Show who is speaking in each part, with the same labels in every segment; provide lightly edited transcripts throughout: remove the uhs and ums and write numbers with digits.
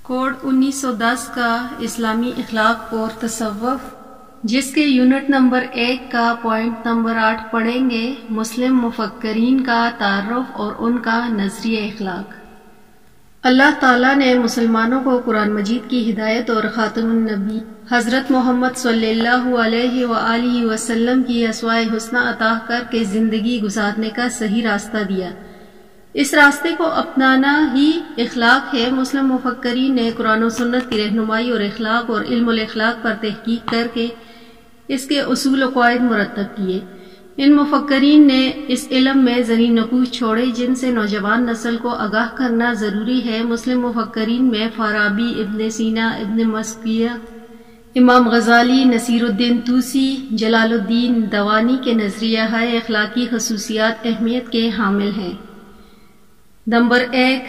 Speaker 1: Code 1910 کا اسلامی اخلاق اور تصوف، جس کے یونٹ نمبر 1 کا پوائنٹ نمبر 8 پڑھیں گے، مسلم مفکرین کا تعارف اور ان کا نظریہ اخلاق۔ اللہ تعالیٰ نے مسلمانوں کو قرآن مجید کی ہدایت اور خاتم النبی حضرت محمد صلی اللہ علیہ وآلہ وسلم کی اسوائے حسنہ عطا کر کے زندگی گزارنے کا صحیح راستہ دیا۔ اس راستے کو اپنانا ہی اخلاق ہے۔ مسلم مفکرین نے قرآن و سنت کی رہنمائی اور اخلاق اور علم الاخلاق پر تحقیق کر کے اس کے اصول و قواعد مرتب کیے۔ ان مفکرین نے اس علم میں زرعی نقوش چھوڑے جن سے نوجوان نسل کو آگاہ کرنا ضروری ہے۔ مسلم مفکرین میں فارابی، ابن سینا، ابن مسکویہ، امام غزالی، نصیر الدین طوسی، جلال الدین دوانی کے نظریہ اخلاقی خصوصیات اہمیت کے حامل ہیں۔ نمبر 1،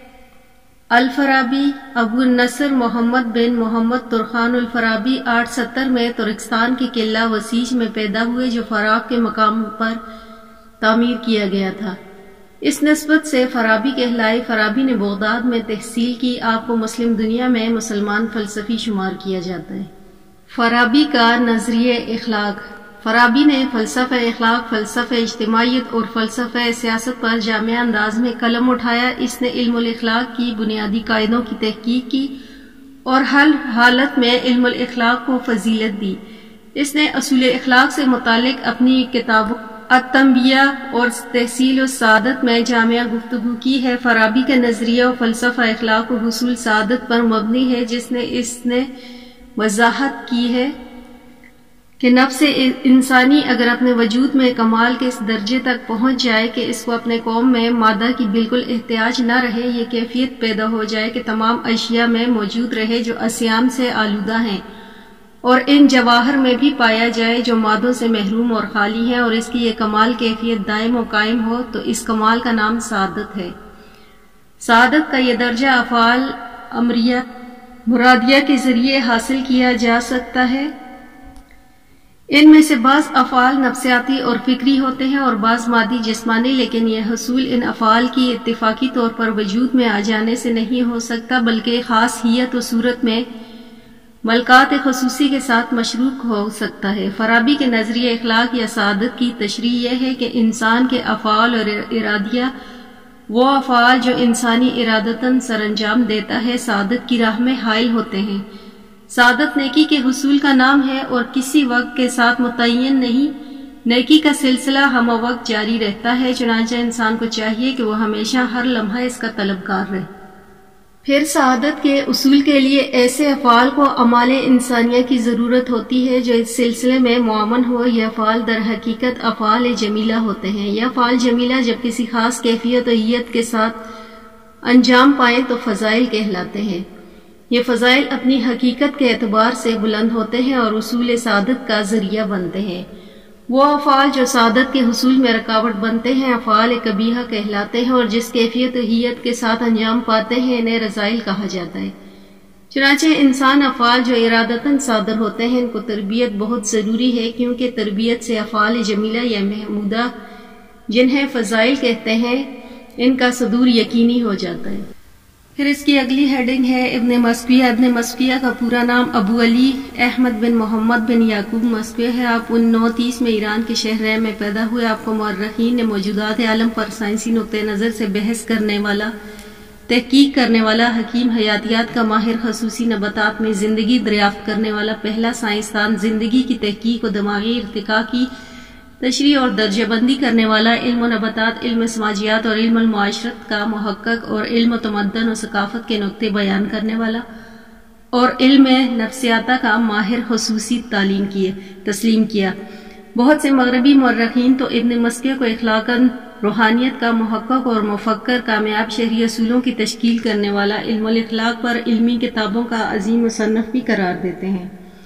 Speaker 1: الفارابی ابو النصر محمد بن محمد ترخان الفارابی 870 میں ترکستان کے قلعہ وسیج میں پیدا ہوئے، جو فاراب کے مقام پر تعمیر کیا گیا تھا۔ اس نسبت سے فارابی کہلائے۔ فارابی نے بغداد میں تحصیل کی۔ آپ کو مسلم دنیا میں مسلمان فلسفی شمار کیا جاتا ہے۔ فارابی کا نظریہ اخلاق۔ فارابی نے فلسفہ اخلاق، فلسفہ اجتماعیت اور فلسفہ سیاست پر جامع انداز میں قلم اٹھایا۔ اس نے علم الاخلاق کی بنیادی قاعدوں کی تحقیق کی اور ہر حالت میں علم الاخلاق کو فضیلت دی۔ اس نے اصول اخلاق سے متعلق اپنی کتابوں التنبیہ اور تحصیل السعادت میں جامع گفتگو کی ہے۔ فارابی کا نظریہ و فلسفہ اخلاق و حصول سعادت پر مبنی ہے، جس نے اس نے وضاحت کی ہے کہ نفس انسانی اگر اپنے وجود میں کمال کے اس درجے تک پہنچ جائے کہ اس کو اپنے قوم میں مادہ کی بالکل احتیاج نہ رہے، یہ کیفیت پیدا ہو جائے کہ تمام اشیاء میں موجود رہے جو اسیام سے آلودہ ہیں، اور ان جواہر میں بھی پایا جائے جو مادوں سے محروم اور خالی ہیں، اور اس کی یہ کمال کیفیت دائم و قائم ہو، تو اس کمال کا نام سعادت ہے۔ سعادت کا یہ درجہ افعال امریہ مرادیہ کے ذریعے حاصل کیا جا سکتا ہے۔ ان میں سے بعض افعال نفسیاتی اور فکری ہوتے ہیں اور بعض مادی جسمانی، لیکن یہ حصول ان افعال کی اتفاقی طور پر وجود میں آ جانے سے نہیں ہو سکتا، بلکہ خاص ہیت و صورت میں ملکات خصوصی کے ساتھ مشروک ہو سکتا ہے۔ فارابی کے نظریہ اخلاق یا سعادت کی تشریح یہ ہے کہ انسان کے افعال اور ارادیہ، وہ افعال جو انسانی ارادتاً سر انجام دیتا ہے، سعادت کی راہ میں حائل ہوتے ہیں۔ سعادت نیکی کے حصول کا نام ہے اور کسی وقت کے ساتھ متعین نہیں۔ نیکی کا سلسلہ ہمہ وقت جاری رہتا ہے، چنانچہ انسان کو چاہیے کہ وہ ہمیشہ ہر لمحہ اس کا طلبگار رہے۔ پھر سعادت کے اصول کے لیے ایسے افعال کو اعمال انسانیہ کی ضرورت ہوتی ہے جو اس سلسلے میں معاون ہو۔ یہ افعال در حقیقت افعال جمیلہ ہوتے ہیں۔ یہ افعال جمیلہ جب کسی خاص کیفیت و ہیت کے ساتھ انجام پائیں تو فضائل کہلاتے ہیں۔ یہ فضائل اپنی حقیقت کے اعتبار سے بلند ہوتے ہیں اور حصول سعادت کا ذریعہ بنتے ہیں۔ وہ افعال جو سعادت کے حصول میں رکاوٹ بنتے ہیں افعال قبیحہ کہلاتے ہیں، اور جس کیفیت و ہیت کے ساتھ انجام پاتے ہیں انہیں رذائل کہا جاتا ہے۔ چنانچہ انسان افعال جو ارادتاً صادر ہوتے ہیں ان کو تربیت بہت ضروری ہے، کیونکہ تربیت سے افعال جمیلہ یا محمودہ جنہیں فضائل کہتے ہیں ان کا صدور یقینی ہو جاتا ہے۔ پھر اس کی اگلی ہیڈنگ ہے ابن مسکویہ۔ ابن مسکویہ کا پورا نام ابو علی احمد بن محمد بن یعقوب مسکویہ ہے۔ آپ 930 میں ایران کے شہر رے میں پیدا ہوئے۔ آپ کو مورخین نے موجودات عالم پر سائنسی نقطۂ نظر سے بحث کرنے والا، تحقیق کرنے والا، حکیم، حیاتیات کا ماہر، خصوصی نباتات میں زندگی دریافت کرنے والا پہلا سائنسدان، زندگی کی تحقیق و دماغی ارتقاء کی تشریح اور درجہ بندی کرنے والا، علم و نباتات، علم سماجیات اور علم المعاشرت کا محقق، اور علم و تمدن و ثقافت کے نقطے بیان کرنے والا، اور علم نفسیات کا ماہر، خصوصی تسلیم کیا۔ بہت سے مغربی مورخین تو ابن مسکویہ کو اخلاقاً روحانیت کا محقق اور مفکر، کامیاب شہری اصولوں کی تشکیل کرنے والا، علم الاخلاق پر علمی کتابوں کا عظیم مصنف بھی قرار دیتے ہیں۔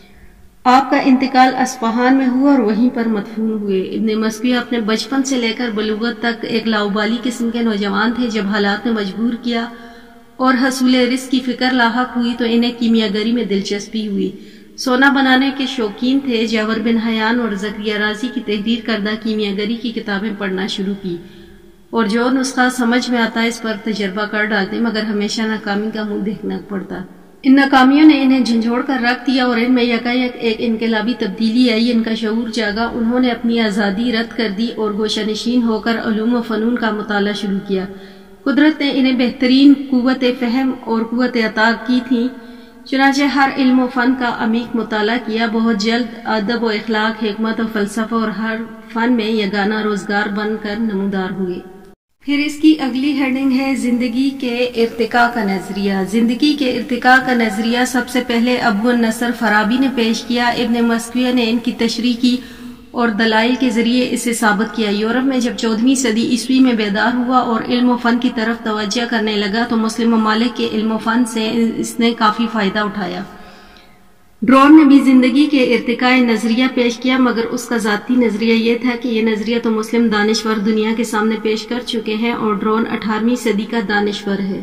Speaker 1: آپ کا انتقال اصفہان میں ہوا اور وہیں پر مدفون ہوئے۔ ابن مسکویہ اپنے بچپن سے لے کر بلوغت تک ایک لاؤبالی قسم کے نوجوان تھے۔ جب حالات نے مجبور کیا اور حصول رزق کی فکر لاحق ہوئی تو انہیں کیمیاگری میں دلچسپی ہوئی۔ سونا بنانے کے شوقین تھے۔ جاور بن حیان اور زکریا رازی کی تحریر کردہ کیمیاگری کی کتابیں پڑھنا شروع کی اور جو نسخہ سمجھ میں آتا ہے اس پر تجربہ کر ڈالتے مگر ہمیشہ ناکامی کا منہ دیکھنا پڑتا۔ ان ناکامیوں نے انہیں جھنجھوڑ کر رکھ دیا اور ان میں یکایک ایک انقلابی تبدیلی آئی۔ ان کا شعور جاگا، انہوں نے اپنی آزادی رد کر دی اور گوشہ نشین ہو کر علوم و فنون کا مطالعہ شروع کیا۔ قدرت نے انہیں بہترین قوت فہم اور قوت عطا کی تھی، چنانچہ ہر علم و فن کا عمیق مطالعہ کیا۔ بہت جلد ادب و اخلاق، حکمت و فلسفہ اور ہر فن میں یگانہ روزگار بن کر نمودار ہوئے۔ پھر اس کی اگلی ہیڈنگ ہے زندگی کے ارتقاء کا نظریہ۔ زندگی کے ارتقاء کا نظریہ سب سے پہلے ابو النصر فارابی نے پیش کیا۔ ابن مسکویہ نے ان کی تشریح کی اور دلائل کے ذریعے اسے ثابت کیا۔ یورپ میں جب 14ویں صدی عیسوی میں بیدار ہوا اور علم و فن کی طرف توجہ کرنے لگا تو مسلم ممالک کے علم و فن سے اس نے کافی فائدہ اٹھایا۔ ڈرون نے بھی زندگی کے ارتقاء نظریہ پیش کیا، مگر اس کا ذاتی نظریہ یہ تھا کہ یہ نظریہ تو مسلم دانشور دنیا کے سامنے پیش کر چکے ہیں اور ڈرون 18ویں صدی کا دانشور ہے۔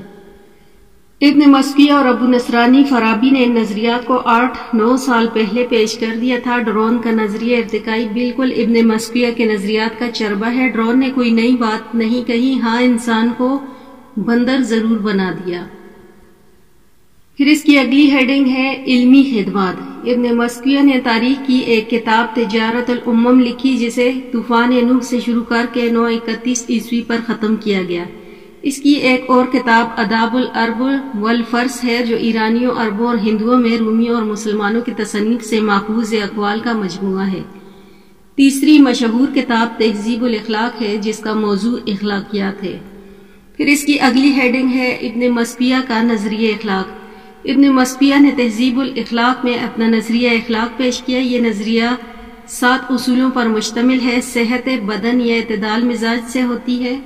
Speaker 1: ابن مسکویہ اور ابو نصرانی فارابی نے ان نظریات کو 8-9 سال پہلے پیش کر دیا تھا۔ ڈرون کا نظریہ ارتقائی بالکل ابن مسکویہ کے نظریات کا چربہ ہے۔ ڈرون نے کوئی نئی بات نہیں کہی، ہاں انسان کو بندر ضرور بنا دیا۔ پھر اس کی اگلی ہیڈنگ ہے علمی خدمات۔ ابن مسکویہ نے تاریخ کی ایک کتاب تجارت الامم لکھی جسے طوفان نوح سے شروع کر کے 931 عیسوی پر ختم کیا گیا۔ اس کی ایک اور کتاب آداب العرب والفرس ہے جو ایرانیوں، عربوں اور ہندوؤں میں رومیوں اور مسلمانوں کی تصنیف سے ماخوذ اقوال کا مجموعہ ہے۔ تیسری مشہور کتاب تہذیب الاخلاق ہے جس کا موضوع اخلاقیات ہے۔ پھر اس کی اگلی ہیڈنگ ہے ابن مسکویہ کا نظریہ اخلاق۔ ابن مسکویہ نے تہذیب الاخلاق میں اپنا نظریہ اخلاق پیش کیا۔ یہ نظریہ 7 اصولوں پر مشتمل ہے۔ صحت بدن یا اعتدال مزاج سے ہوتی ہے،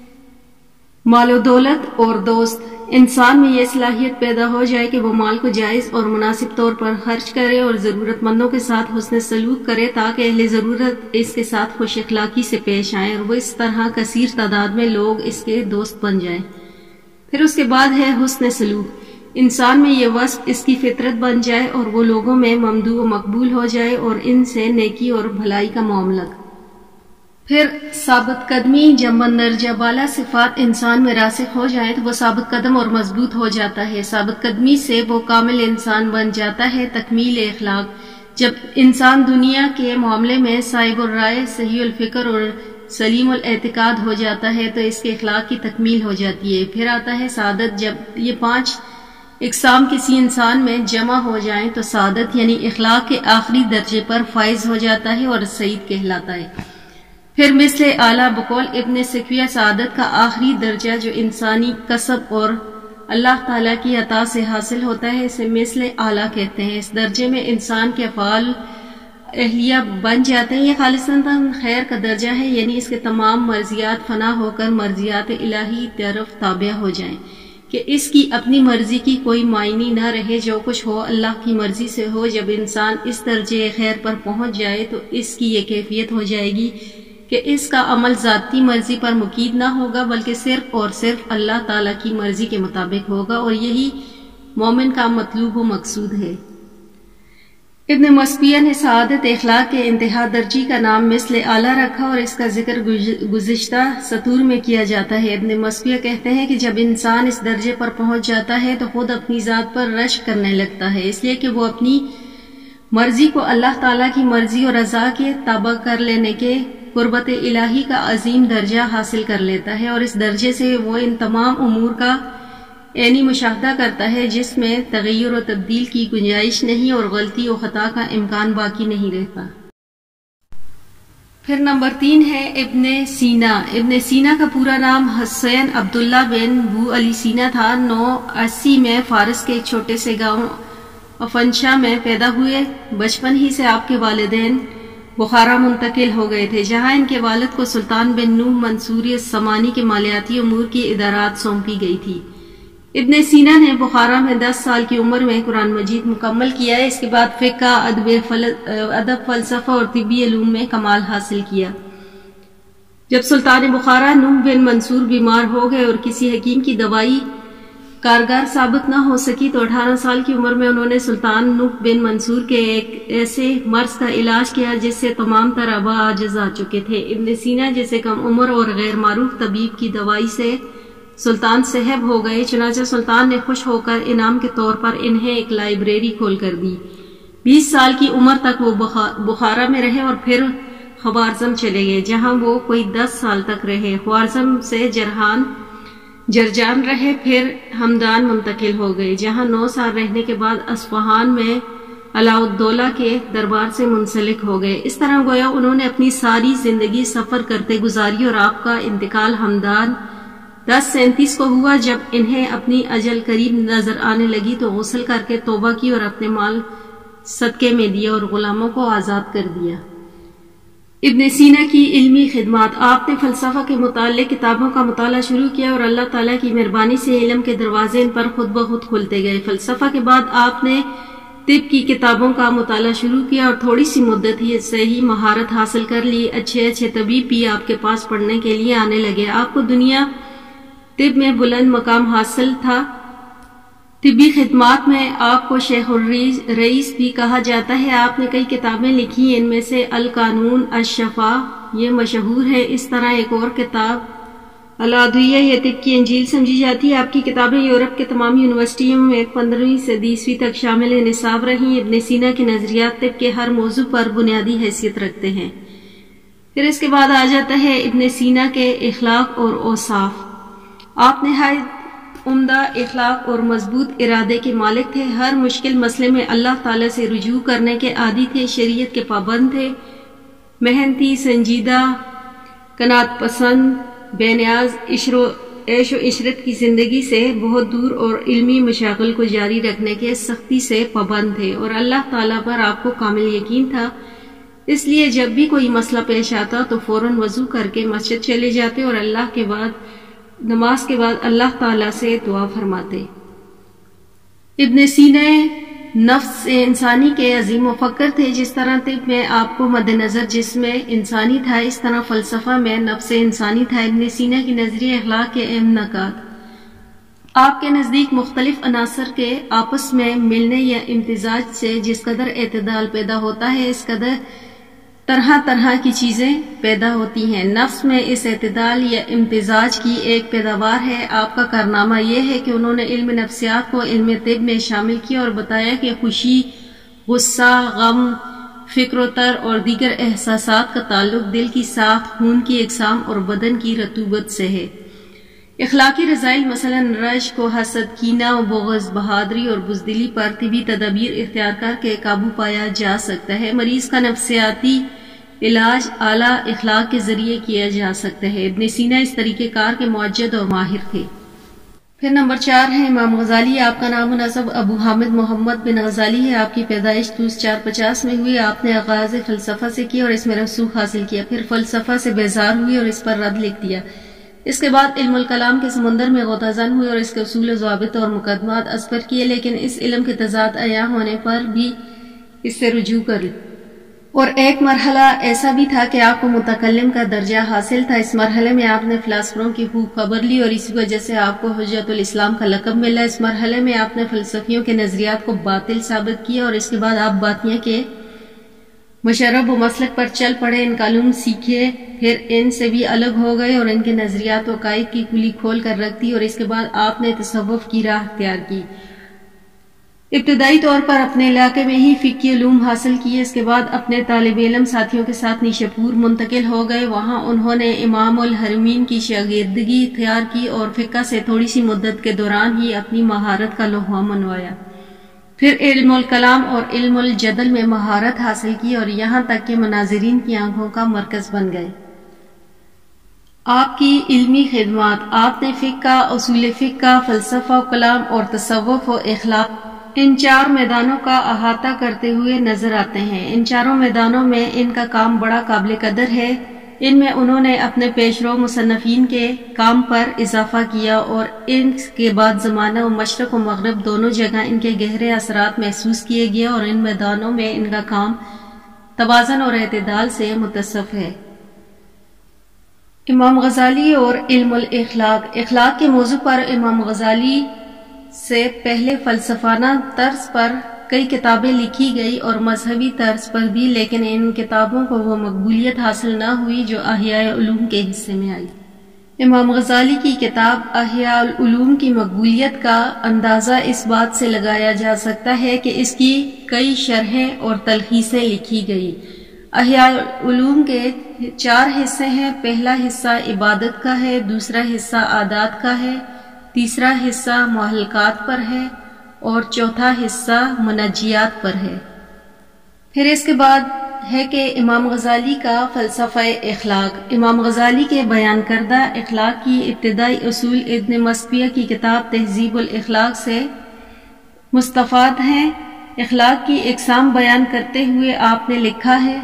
Speaker 1: مال و دولت اور دوست۔ انسان میں یہ صلاحیت پیدا ہو جائے کہ وہ مال کو جائز اور مناسب طور پر خرچ کرے اور ضرورت مندوں کے ساتھ حسن سلوک کرے تاکہ اہل ضرورت اس کے ساتھ خوش اخلاقی سے پیش آئیں اور وہ اس طرح کثیر تعداد میں لوگ اس کے دوست بن جائیں۔ پھر اس کے بعد ہے حسن سلوک۔ انسان میں یہ وصف اس کی فطرت بن جائے اور وہ لوگوں میں ممدوح و مقبول ہو جائے اور ان سے نیکی اور بھلائی کا معاملہ۔ پھر ثابت قدمی۔ جب مندرجہ بالا صفات انسان میں راسخ ہو جائیں تو وہ ثابت قدم اور مضبوط ہو جاتا ہے۔ ثابت قدمی سے وہ کامل انسان بن جاتا ہے۔ تکمیل اخلاق۔ جب انسان دنیا کے معاملے میں صائب الرائے، صحیح الفکر اور سلیم الاعتقاد ہو جاتا ہے تو اس کے اخلاق کی تکمیل ہو جاتی ہے۔ پھر آتا ہے سعادت۔ جب یہ 5 اقسام کسی انسان میں جمع ہو جائیں تو سعادت یعنی اخلاق کے آخری درجے پر فائز ہو جاتا ہے اور سعید کہلاتا ہے۔ پھر مثل اعلیٰ بقول ابن سکویہ سعادت کا آخری درجہ جو انسانی کسب اور اللہ تعالیٰ کی عطا سے حاصل ہوتا ہے اسے مثل اعلیٰ کہتے ہیں۔ اس درجے میں انسان کے افعال اہلیہ بن جاتے ہیں۔ یہ خالصتاً خیر کا درجہ ہے، یعنی اس کے تمام مرضیات فنا ہو کر مرضیات الہی طرف تابع ہو جائیں کہ اس کی اپنی مرضی کی کوئی معنی نہ رہے، جو کچھ ہو اللہ کی مرضی سے ہو۔ جب انسان اس درجے خیر پر پہنچ جائے تو اس کی یہ کیفیت ہو جائے گی کہ اس کا عمل ذاتی مرضی پر مقید نہ ہوگا بلکہ صرف اور صرف اللہ تعالیٰ کی مرضی کے مطابق ہوگا، اور یہی مومن کا مطلوب و مقصود ہے۔ ابن مسکویہ نے سعادت اخلاق کے انتہا درجی کا نام مثل اعلیٰ رکھا اور اس کا ذکر گزشتہ سطور میں کیا جاتا ہے۔ ابن مسکویہ کہتے ہیں کہ جب انسان اس درجے پر پہنچ جاتا ہے تو خود اپنی ذات پر رشک کرنے لگتا ہے، اس لیے کہ وہ اپنی مرضی کو اللہ تعالیٰ کی مرضی اور رضا کے تابع کر لینے کے قربت الہی کا عظیم درجہ حاصل کر لیتا ہے، اور اس درجے سے وہ ان تمام امور کا عینی مشاہدہ کرتا ہے جس میں تغیر و تبدیل کی گنجائش نہیں اور غلطی و خطا کا امکان باقی نہیں رہتا۔ پھر نمبر 3 ہے ابن سینا۔ ابن سینا کا پورا نام حسین عبداللہ بن بو علی سینا تھا۔ 980 میں فارس کے ایک چھوٹے سے گاؤں افنشا میں پیدا ہوئے۔ بچپن ہی سے آپ کے والدین بخارا منتقل ہو گئے تھے، جہاں ان کے والد کو سلطان بن نوح منصوری السمانی کے مالیاتی امور کی ادارات سونپی گئی تھی۔ ابن سینا نے بخارا میں 10 سال کی عمر میں قرآن مجید مکمل کیا ہے۔ اس کے بعد فقہ، ادب، فلسفہ اور طبی علوم میں کمال حاصل کیا۔ جب سلطان بخارا نوح بن منصور بیمار ہو گئے اور کسی حکیم کی دوائی کارگر ثابت نہ ہو سکی تو 18 سال کی عمر میں انہوں نے سلطان نوح بن منصور کے ایک ایسے مرض کا علاج کیا جس سے تمام تر آبا عاجز آ چکے تھے۔ ابن سینا جیسے کم عمر اور غیر معروف طبیب کی دوائی سے سلطان صحب ہو گئے، چنانچہ سلطان نے خوش ہو کر انعام کے طور پر انہیں ایک لائبریری کھول کر دی۔ 20 سال کی عمر تک وہ بخارا میں رہے اور پھر خوارزم چلے گئے، جہاں وہ کوئی 10 سال تک رہے۔ خوارزم سے جرجان رہے، پھر ہمدان منتقل ہو گئے، جہاں 9 سال رہنے کے بعد اصفہان میں علاء الدولہ کے دربار سے منسلک ہو گئے۔ اس طرح گویا انہوں نے اپنی ساری زندگی سفر کرتے گزاری اور آپ کا انتقال ہمدان 1037 کو ہوا۔ جب انہیں اپنی اجل قریب نظر آنے لگی تو غسل کر کے توبہ کی اور اپنے مال صدقے میں دیا اور غلاموں کو آزاد کر دیا۔ ابن سینا کی علمی خدمات۔ آپ نے فلسفہ کے متعلق کتابوں کا مطالعہ شروع کیا اور اللہ تعالیٰ کی مہربانی سے علم کے دروازے ان پر خود بخود کھلتے گئے۔ فلسفہ کے بعد آپ نے طب کی کتابوں کا مطالعہ شروع کیا اور تھوڑی سی مدت ہی سے ہی مہارت حاصل کر لی۔ اچھے طبیب بھی آپ کے پاس پڑھنے کے لیے آنے لگے۔ آپ کو دنیا طب میں بلند مقام حاصل تھا۔ طبی خدمات میں آپ کو شیخ الرئیس بھی کہا جاتا ہے۔ آپ نے کئی کتابیں لکھی، ان میں سے القانون الشفا یہ مشہور ہے۔ اس طرح ایک اور کتاب الادویہ یہ طب کی انجیل سمجھی جاتی ہے۔ آپ کی کتابیں یورپ کے تمام یونیورسٹیوں میں 15ویں سے 20ویں تک شامل نصاب رہیں۔ ابن سینا کے نظریات طب کے ہر موضوع پر بنیادی حیثیت رکھتے ہیں۔ پھر اس کے بعد آ جاتا ہے ابن سینا کے اخلاق اور اوصاف۔ آپ نہایت عمدہ اخلاق اور مضبوط ارادے کے مالک تھے۔ ہر مشکل مسئلے میں اللہ تعالیٰ سے رجوع کرنے کے عادی تھے، شریعت کے پابند تھے، محنتی، سنجیدہ، قناعت پسند، بے نیاز، عیش و عشرت کی زندگی سے بہت دور اور علمی مشاغل کو جاری رکھنے کے سختی سے پابند تھے، اور اللہ تعالیٰ پر آپ کو کامل یقین تھا۔ اس لیے جب بھی کوئی مسئلہ پیش آتا تو فوراً وضو کر کے مسجد چلے جاتے اور نماز کے بعد اللہ تعالیٰ سے دعا فرماتے۔ ابن سینا نفس انسانی کے عظیم مفکر تھے۔ جس طرح طب میں آپ کو مد نظر جسم انسانی تھا، اس طرح فلسفہ میں نفس انسانی تھا۔ ابن سینا کی نظریہ اخلاق کے اہم نکات۔ آپ کے نزدیک مختلف عناصر کے آپس میں ملنے یا امتزاج سے جس قدر اعتدال پیدا ہوتا ہے، اس قدر طرح کی چیزیں پیدا ہوتی ہیں۔ نفس میں اس اعتدال یا امتزاج کی ایک پیداوار ہے۔ آپ کا کارنامہ یہ ہے کہ انہوں نے علم نفسیات کو علم طب میں شامل کیا اور بتایا کہ خوشی، غصہ، غم، فکر و تر اور دیگر احساسات کا تعلق دل کی ساخت، خون کی اقسام اور بدن کی رطوبت سے ہے۔ اخلاقی رذائل مثلا رشک و حسد، کینہ و بغض، بہادری اور بزدلی پر طبی تدابیر اختیار کر کے قابو پایا جا سکتا ہے۔ مریض کا نفسیاتی علاج اعلیٰ اخلاق کے ذریعے کیا جا سکتا ہے۔ ابن سینا اس طریقہ کار کے معجد اور ماہر تھے۔ پھر نمبر 4 ہے امام غزالی۔ آپ کا نام و نسب ابو حامد محمد بن غزالی ہے۔ آپ کی پیدائش 450 میں ہوئی۔ آپ نے آغاز فلسفہ سے کیا اور اس میں رسوخ حاصل کیا، پھر فلسفہ سے بیزار ہوئی اور اس پر رد لکھ دیا۔ اس کے بعد علم الکلام کے سمندر میں غوطہ ہوئے اور اس کے اصول و ضوابط اور مقدمات ازبر کیے، لیکن اس علم کے تضاد عیاں ہونے پر بھی اس سے رجوع کر لی۔ اور ایک مرحلہ ایسا بھی تھا کہ آپ کو متکلم کا درجہ حاصل تھا۔ اس مرحلے میں آپ نے فلاسفروں کی خوب خبر لی اور اسی وجہ سے آپ کو حجت الاسلام کا لقب ملا۔ اس مرحلے میں آپ نے فلسفیوں کے نظریات کو باطل ثابت کیا اور اس کے بعد آپ باطنیہ کے مشرب و مسلک پر چل پڑے، ان کا علوم سیکھے، پھر ان سے بھی الگ ہو گئے اور ان کے نظریات و عقائد کی کلی کھول کر رکھ دی، اور اس کے بعد آپ نے تصوف کی راہ اختیار کی۔ ابتدائی طور پر اپنے علاقے میں ہی فقہی علوم حاصل کیے، اس کے بعد اپنے طالب علم ساتھیوں کے ساتھ نیشاپور منتقل ہو گئے۔ وہاں انہوں نے امام الحرمین کی شاگردگی اختیار کی اور فقہ سے تھوڑی سی مدت کے دوران ہی اپنی مہارت کا لوہا منوایا۔ پھر علم الکلام اور علم الجدل میں مہارت حاصل کی اور یہاں تک کہ مناظرین کی آنکھوں کا مرکز بن گئے۔ آپ کی علمی خدمات۔ آپ نے فقہ، اصول فقہ، فلسفہ و کلام اور تصوف و اخلاق، ان 4 میدانوں کا احاطہ کرتے ہوئے نظر آتے ہیں۔ ان چاروں میدانوں میں ان کا کام بڑا قابل قدر ہے۔ ان میں انہوں نے اپنے پیشرو مصنفین کے کام پر اضافہ کیا اور ان کے بعد زمانہ و مشرق و مغرب دونوں جگہ ان کے گہرے اثرات محسوس کیے گئے، اور ان میدانوں میں ان کا کام توازن اور اعتدال سے متصف ہے۔ امام غزالی اور علم الاخلاق۔ اخلاق کے موضوع پر امام غزالی سے پہلے فلسفانہ طرز پر کئی کتابیں لکھی گئی اور مذہبی طرز پر بھی، لیکن ان کتابوں کو وہ مقبولیت حاصل نہ ہوئی جو احیاء علوم کے حصے میں آئی۔ امام غزالی کی کتاب احیاء العلوم کی مقبولیت کا اندازہ اس بات سے لگایا جا سکتا ہے کہ اس کی کئی شرحیں اور تلخیصیں لکھی گئی۔ احیاء العلوم کے 4 حصے ہیں۔ پہلا حصہ عبادت کا ہے، دوسرا حصہ عادات کا ہے، تیسرا حصہ معلقات پر ہے اور چوتھا حصہ منجیات پر ہے۔ پھر اس کے بعد ہے کہ امام غزالی کا فلسفہ اخلاق۔ امام غزالی کے بیان کردہ اخلاق کی ابتدائی اصول ابن مصفیہ کی کتاب تہذیب الاخلاق سے مستفاد ہیں۔ اخلاق کی اقسام بیان کرتے ہوئے آپ نے لکھا ہے: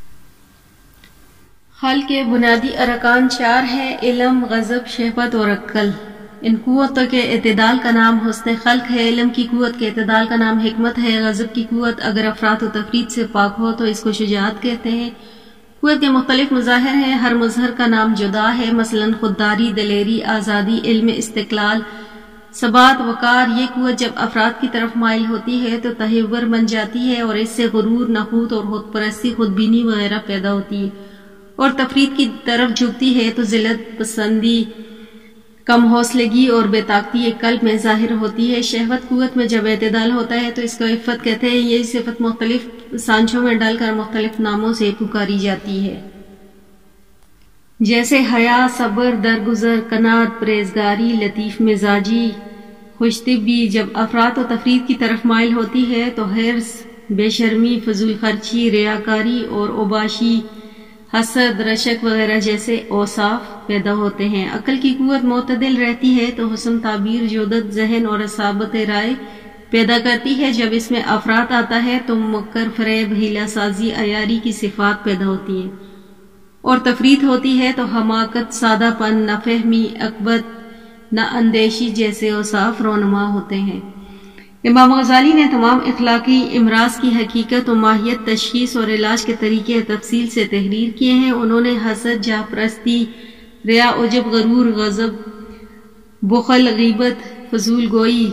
Speaker 1: خلق کے بنیادی ارکان 4 ہیں: علم، غضب، شہوت اور عقل۔ ان قوتوں کے اعتدال کا نام حسن خلق ہے۔ علم کی قوت کے اعتدال کا نام حکمت ہے۔ غضب کی قوت اگر افراط و تفریط سے پاک ہو تو اس کو شجاعت کہتے ہیں۔ قوت کے مختلف مظاہر ہیں، ہر مظہر کا نام جدا ہے، مثلا خودداری، دلیری، آزادی، علم، استقلال، ثبات، وقار۔ یہ قوت جب افراد کی طرف مائل ہوتی ہے تو تہور بن جاتی ہے اور اس سے غرور، نخوت اور خود پرستی، خود بینی وغیرہ پیدا ہوتی ہے، اور تفریط کی طرف جھکتی ہے تو ذلت پسندی، کم حوصلگی اور بے طاقتی ایک قلب میں ظاہر ہوتی ہے۔ شہوت قوت میں جب اعتدال ہوتا ہے تو اس کو عفت کہتے ہیں۔ یہ صفت مختلف سانچوں میں ڈال کر مختلف ناموں سے پکاری جاتی ہے، جیسے حیا، صبر، درگزر، قناعت، پرہیزگاری، لطیف مزاجی، خوش طبعی۔ جب افراط و تفریط کی طرف مائل ہوتی ہے تو حرص، بے شرمی، فضول خرچی، ریاکاری اور اوباشی، حسد، رشک وغیرہ جیسے اوصاف پیدا ہوتے ہیں۔ عقل کی قوت معتدل رہتی ہے تو حسن تعبیر، جودت ذہن اور اصابت رائے پیدا کرتی ہے۔ جب اس میں افراط آتا ہے تو مکر، فریب، ہیلہ سازی، عیاری کی صفات پیدا ہوتی ہیں، اور تفریط ہوتی ہے تو حماقت، سادہ پن، نافہمی، عقبت، نا اندیشی جیسے اوصاف رونما ہوتے ہیں۔ امام غزالی نے تمام اخلاقی امراض کی حقیقت و ماہیت، تشخیص اور علاج کے طریقے تفصیل سے تحریر کیے ہیں۔ انہوں نے حسد، جاہ پرستی، ریا، عجب، غرور، غضب، بخل، غیبت، فضول گوئی،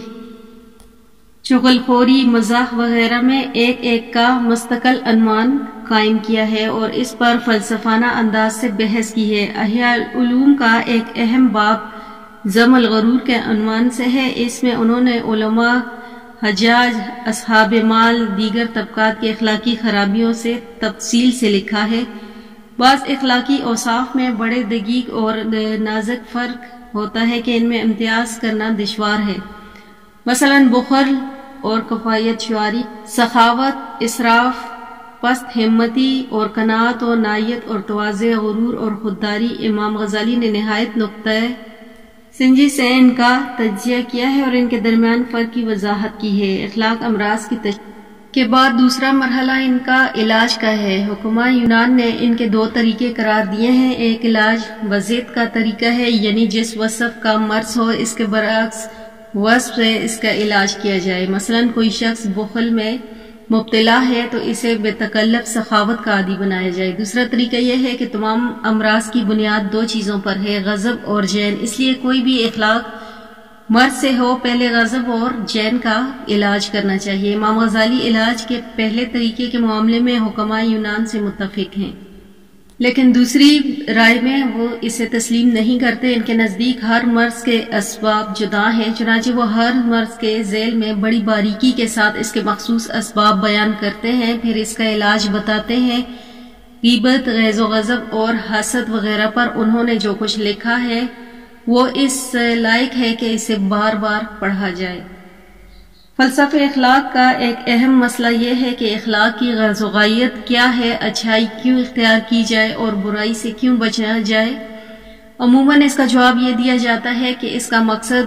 Speaker 1: چغل خوری، مزاح وغیرہ میں ایک ایک کا مستقل عنوان قائم کیا ہے اور اس پر فلسفانہ انداز سے بحث کی ہے۔ احیاء العلوم کا ایک اہم باب ذم الغرور کے عنوان سے ہے۔ اس میں انہوں نے علماء، حجاج، اصحاب مال، دیگر طبقات کی اخلاقی خرابیوں سے تفصیل سے لکھا ہے۔ بعض اخلاقی اوصاف میں بڑے دقیق اور نازک فرق ہوتا ہے کہ ان میں امتیاز کرنا دشوار ہے، مثلا بخل اور کفایت شعاری، سخاوت، اسراف، پست ہمتی اور قناعت و نائیت اور تواضع، غرور اور خودداری۔ امام غزالی نے نہایت نقطۂ سنجی سے ان کا تجزیہ کیا ہے اور ان کے درمیان فرق کی وضاحت کی ہے۔ اخلاق امراض کی تشخیص کے بعد دوسرا مرحلہ ان کا علاج کا ہے۔ حکماء یونان نے ان کے 2 طریقے قرار دیے ہیں۔ ایک علاج وضعیت کا طریقہ ہے، یعنی جس وصف کا مرض ہو اس کے برعکس وصف سے اس کا علاج کیا جائے۔ مثلا کوئی شخص بخل میں مبتلا ہے تو اسے بے تکلف سخاوت کا عادی بنایا جائے۔ دوسرا طریقہ یہ ہے کہ تمام امراض کی بنیاد 2 چیزوں پر ہے، غضب اور جین۔ اس لیے کوئی بھی اخلاق مرض سے ہو پہلے غضب اور جین کا علاج کرنا چاہیے۔ امام غزالی علاج کے پہلے طریقے کے معاملے میں حکماء یونان سے متفق ہیں، لیکن دوسری رائے میں وہ اسے تسلیم نہیں کرتے۔ ان کے نزدیک ہر مرض کے اسباب جدا ہیں، چنانچہ وہ ہر مرض کے ذیل میں بڑی باریکی کے ساتھ اس کے مخصوص اسباب بیان کرتے ہیں، پھر اس کا علاج بتاتے ہیں۔ غیبت، غیظ و غضب اور حسد وغیرہ پر انہوں نے جو کچھ لکھا ہے وہ اس لائق ہے کہ اسے بار بار پڑھا جائے۔ فلسفہ اخلاق کا ایک اہم مسئلہ یہ ہے کہ اخلاق کی غرض و غایت کیا ہے، اچھائی کیوں اختیار کی جائے اور برائی سے کیوں بچنا جائے۔ عموماً اس کا جواب یہ دیا جاتا ہے کہ اس کا مقصد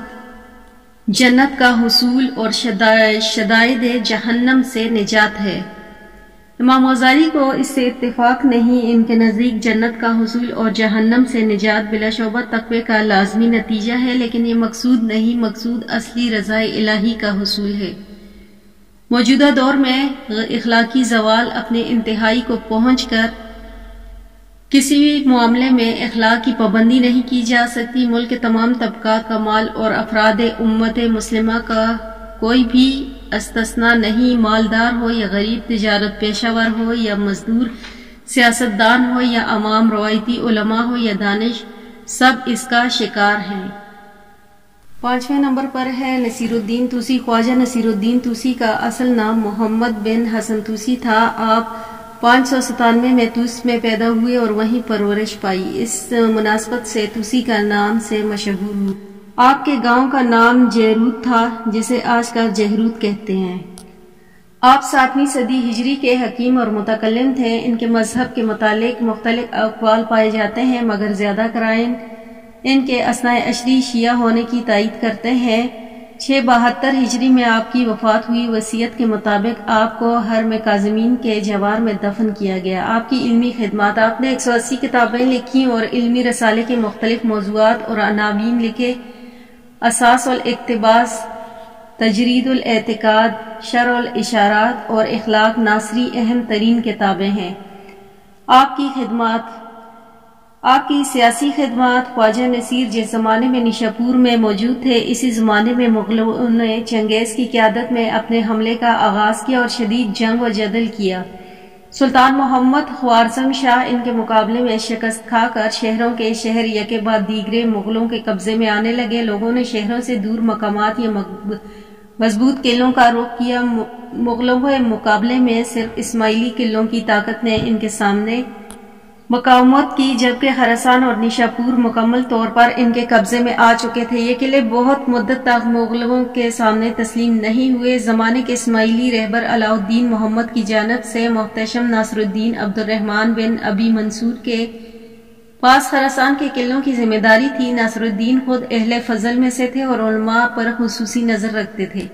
Speaker 1: جنت کا حصول اور شدائد جہنم سے نجات ہے۔ امام غزالی کو اس سے اتفاق نہیں۔ ان کے نزدیک جنت کا حصول اور جہنم سے نجات بلا شبہ تقوی کا لازمی نتیجہ ہے، لیکن یہ مقصود نہیں، مقصود اصلی رضا الہی کا حصول ہے۔ موجودہ دور میں اخلاقی زوال اپنے انتہائی کو پہنچ کر کسی بھی معاملے میں اخلاق کی پابندی نہیں کی جا سکتی۔ ملک کے تمام طبقات کا مال اور افراد امت مسلمہ کا کوئی بھی استثناء نہیں، مالدار ہو یا غریب، تجارت پیشہ ور ہو یا مزدور، سیاستدان ہو یا عوام، روایتی علماء ہو یا دانش، سب اس کا شکار ہیں۔ 5ویں نمبر پر ہے نصیر الدین طوسی۔ خواجہ نصیر الدین طوسی کا اصل نام محمد بن حسن طوسی تھا۔ آپ 597 میں طوس میں پیدا ہوئے اور وہیں پرورش پائی۔ اس مناسبت سے طوسی کا نام سے مشہور ہوئے۔ آپ کے گاؤں کا نام جیروت تھا، جسے آج کل جہروت کہتے ہیں۔ آپ 7ویں صدی ہجری کے حکیم اور متکلم تھے۔ ان کے مذہب کے متعلق مختلف اقوال پائے جاتے ہیں، مگر زیادہ قرائن ان کے اثناء عشری شیعہ ہونے کی تائید کرتے ہیں۔ 672 ہجری میں آپ کی وفات ہوئی۔ وصیت کے مطابق آپ کو حرم کاظمین کے جوار میں دفن کیا گیا۔ آپ کی علمی خدمات: آپ نے 180 کتابیں لکھی اور علمی رسالے کے مختلف موضوعات اور عناوین لکھے۔ اساس الاقتباس، تجرید الاعتقاد، شرح الاشارات اور اخلاق ناصری اہم ترین کتابیں ہیں۔ آپ کی سیاسی خدمات: خواجہ نصیر جس زمانے میں نشاپور میں موجود تھے، اسی زمانے میں مغلوں نے چنگیز کی قیادت میں اپنے حملے کا آغاز کیا اور شدید جنگ و جدل کیا۔ سلطان محمد خوارزم شاہ ان کے مقابلے میں شکست کھا کر شہروں کے شہر یکے بعد دیگرے مغلوں کے قبضے میں آنے لگے۔ لوگوں نے شہروں سے دور مقامات یا مضبوط قلعوں کا رخ کیا۔ مغلوں کے مقابلے میں صرف اسماعیلی قلعوں کی طاقت نے ان کے سامنے مقاومت کی، جبکہ خراسان اور نشاپور مکمل طور پر ان کے قبضے میں آ چکے تھے۔ یہ قلعے بہت مدت تک مغلوں کے سامنے تسلیم نہیں ہوئے۔ زمانے کے اسماعیلی رہبر علاء الدین محمد کی جانب سے محتشم ناصر الدین عبد الرحمن بن ابی منصور کے پاس خراسان کے قلعوں کی ذمہ داری تھی۔ ناصر الدین خود اہل فضل میں سے تھے اور علماء پر خصوصی نظر رکھتے تھے۔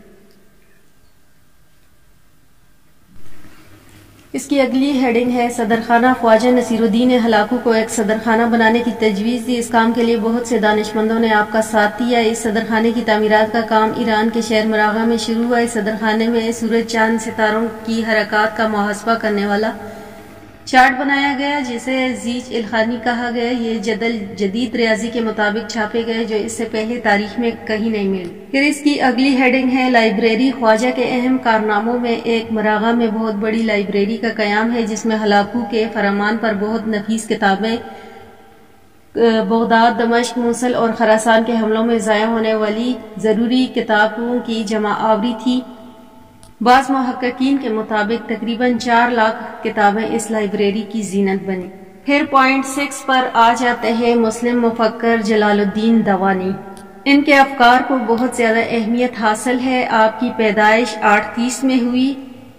Speaker 1: اس کی اگلی ہیڈنگ ہے صدرخانہ۔ خواجہ نصیر الدین نے ہلاکو کو ایک صدرخانہ بنانے کی تجویز دی۔ اس کام کے لیے بہت سے دانشمندوں نے آپ کا ساتھ دیا۔ اس صدرخانے کی تعمیرات کا کام ایران کے شہر مراغہ میں شروع ہوا۔ اس صدرخانے میں سورج، چاند، ستاروں کی حرکات کا محاسبہ کرنے والا چارٹ بنایا گیا، جسے زیچ الخانی کہا گیا۔ یہ جدید ریاضی کے مطابق چھاپے گئے، جو اس سے پہلے تاریخ میں کہیں نہیں ملے۔ پھر اس کی اگلی ہیڈنگ ہے لائبریری۔ خواجہ کے اہم کارناموں میں ایک مراغہ میں بہت بڑی لائبریری کا قیام ہے، جس میں ہلاکو کے فرمان پر بہت نفیس کتابیں، بغداد، دمشق، موصل اور خراسان کے حملوں میں ضائع ہونے والی ضروری کتابوں کی جمع آوری تھی۔ بعض محققین کے مطابق تقریباً 4 لاکھ کتابیں اس لائبریری کی زینت بنی۔ پھر پوائنٹ 6 پر آ جاتے ہیں مسلم مفکر جلال الدین دوانی۔ ان کے افکار کو بہت زیادہ اہمیت حاصل ہے۔ آپ کی پیدائش 830 میں ہوئی۔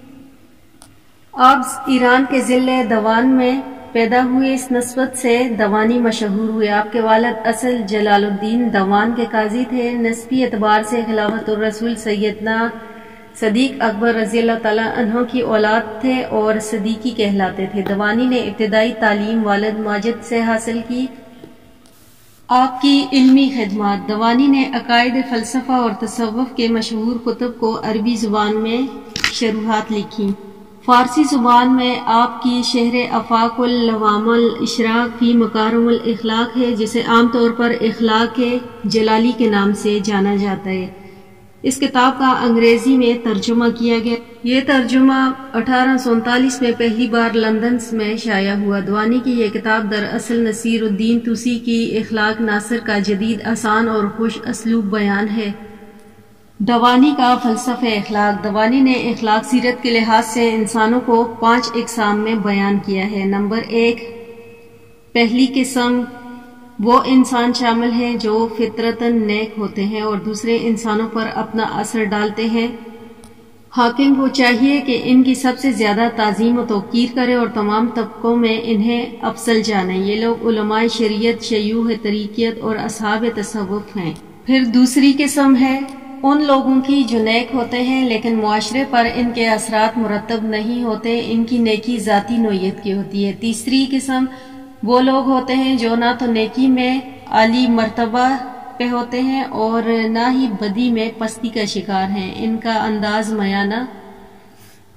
Speaker 1: آپ ایران کے ضلع دوان میں پیدا ہوئے۔ اس نسبت سے دوانی مشہور ہوئے۔ آپ کے والد اصل جلال الدین دوان کے قاضی تھے۔ نسبی اعتبار سے خلافت الرسول سیدنا صدیق اکبر رضی اللہ تعالیٰ عنہ کی اولاد تھے اور صدیقی کہلاتے تھے۔ دوانی نے ابتدائی تعلیم والد ماجد سے حاصل کی۔ آپ کی علمی خدمات: دوانی نے عقائد، فلسفہ اور تصوف کے مشہور کتب کو عربی زبان میں شروحات لکھی۔ فارسی زبان میں آپ کی شرح آفاق اللوام الاشراق فی مکارم الاخلاق ہے، جسے عام طور پر اخلاق جلالی کے نام سے جانا جاتا ہے۔ اس کتاب کا انگریزی میں ترجمہ کیا گیا۔ یہ ترجمہ 1839 میں پہلی بار لندن میں شائع ہوا۔ دوانی کی یہ کتاب دراصل نصیر الدین طوسی کی اخلاق ناصر کا جدید، آسان اور خوش اسلوب بیان ہے۔ دوانی کا فلسفہ اخلاق: دوانی نے اخلاق سیرت کے لحاظ سے انسانوں کو 5 اقسام میں بیان کیا ہے۔ نمبر 1، پہلی قسم وہ انسان شامل ہیں جو فطرتاً نیک ہوتے ہیں اور دوسرے انسانوں پر اپنا اثر ڈالتے ہیں۔ حاکم کو چاہیے کہ ان کی سب سے زیادہ تعظیم و توقیر کرے اور تمام طبقوں میں انہیں افضل جانے۔ یہ لوگ علماء شریعت، شیوخ طریقت اور اصحاب تصوف ہیں۔ پھر دوسری قسم ہے ان لوگوں کی جو نیک ہوتے ہیں لیکن معاشرے پر ان کے اثرات مرتب نہیں ہوتے، ان کی نیکی ذاتی نوعیت کی ہوتی ہے۔ تیسری قسم وہ لوگ ہوتے ہیں جو نہ تو نیکی میں عالی مرتبہ پہ ہوتے ہیں اور نہ ہی بدی میں پستی کا شکار ہیں۔ ان کا انداز میانہ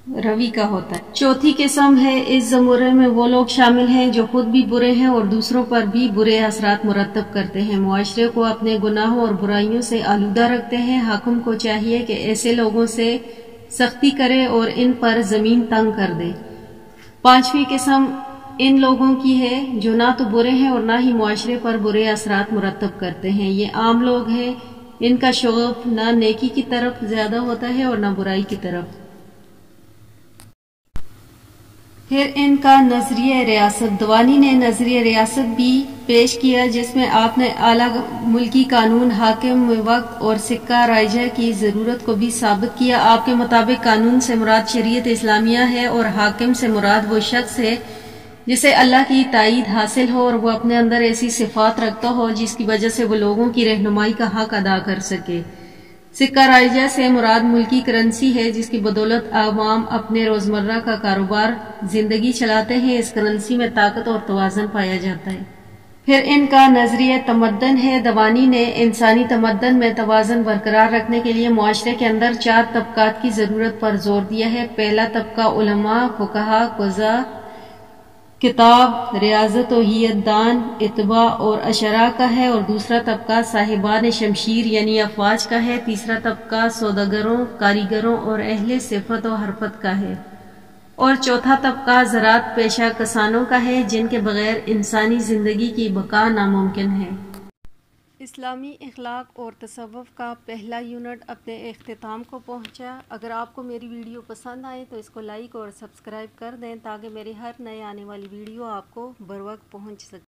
Speaker 1: روی کا ہوتا ہے۔ چوتھی قسم ہے اس زمرے میں وہ لوگ شامل ہیں جو خود بھی برے ہیں اور دوسروں پر بھی برے اثرات مرتب کرتے ہیں، معاشرے کو اپنے گناہوں اور برائیوں سے آلودہ رکھتے ہیں۔ حاکم کو چاہیے کہ ایسے لوگوں سے سختی کرے اور ان پر زمین تنگ کر دے۔ پانچویں قسم ان لوگوں کی ہے جو نہ تو برے ہیں اور نہ ہی معاشرے پر برے اثرات مرتب کرتے ہیں۔ یہ عام لوگ ہیں، ان کا شغف نہ نیکی کی طرف زیادہ ہوتا ہے اور نہ برائی کی طرف۔ پھر ان کا نظریہ ریاست۔ دوانی نے نظریہ ریاست بھی پیش کیا جس میں آپ نے اعلیٰ ملکی قانون، حاکم وقت اور سکہ رائجہ کی ضرورت کو بھی ثابت کیا۔ آپ کے مطابق قانون سے مراد شریعت اسلامیہ ہے اور حاکم سے مراد وہ شخص ہے جسے اللہ کی تائید حاصل ہو اور وہ اپنے اندر ایسی صفات رکھتا ہو جس کی وجہ سے وہ لوگوں کی رہنمائی کا حق ادا کر سکے۔ سکہ رائجہ سے مراد ملکی کرنسی ہے جس کی بدولت عوام اپنے روزمرہ کا کاروبار زندگی چلاتے ہیں۔ اس کرنسی میں طاقت اور توازن پایا جاتا ہے۔ پھر ان کا نظریہ تمدن ہے۔ دوانی نے انسانی تمدن میں توازن برقرار رکھنے کے لیے معاشرے کے اندر 4 طبقات کی ضرورت پر زور دیا ہے۔ پہلا طبقہ علماء، فقہاء، قضاء، کتاب، ریاضت و حیت دان، اتباع اور اشراء کا ہے، اور دوسرا طبقہ صاحبان شمشیر یعنی افواج کا ہے۔ تیسرا طبقہ سوداگروں، کاریگروں اور اہل صفت و حرفت کا ہے، اور چوتھا طبقہ زراعت پیشہ کسانوں کا ہے جن کے بغیر انسانی زندگی کی بقا ناممکن ہے۔ اسلامی اخلاق اور تصوف کا پہلا یونٹ اپنے اختتام کو پہنچا۔ اگر آپ کو میری ویڈیو پسند آئے تو اس کو لائک اور سبسکرائب کر دیں تاکہ میری ہر نئے آنے والی ویڈیو آپ کو بروقت پہنچ سکے۔